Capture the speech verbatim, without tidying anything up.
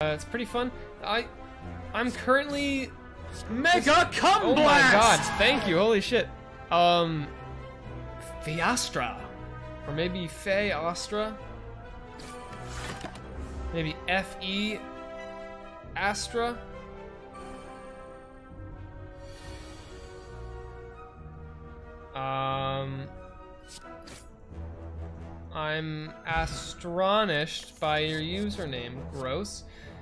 it's pretty fun. I, I'm currently Mega Cum Oh Blast! my god! Thank you. Holy shit. Um, Fiastra, or maybe Fe Astra. Maybe F E Astra. Um, I'm astonished by your username. Gross.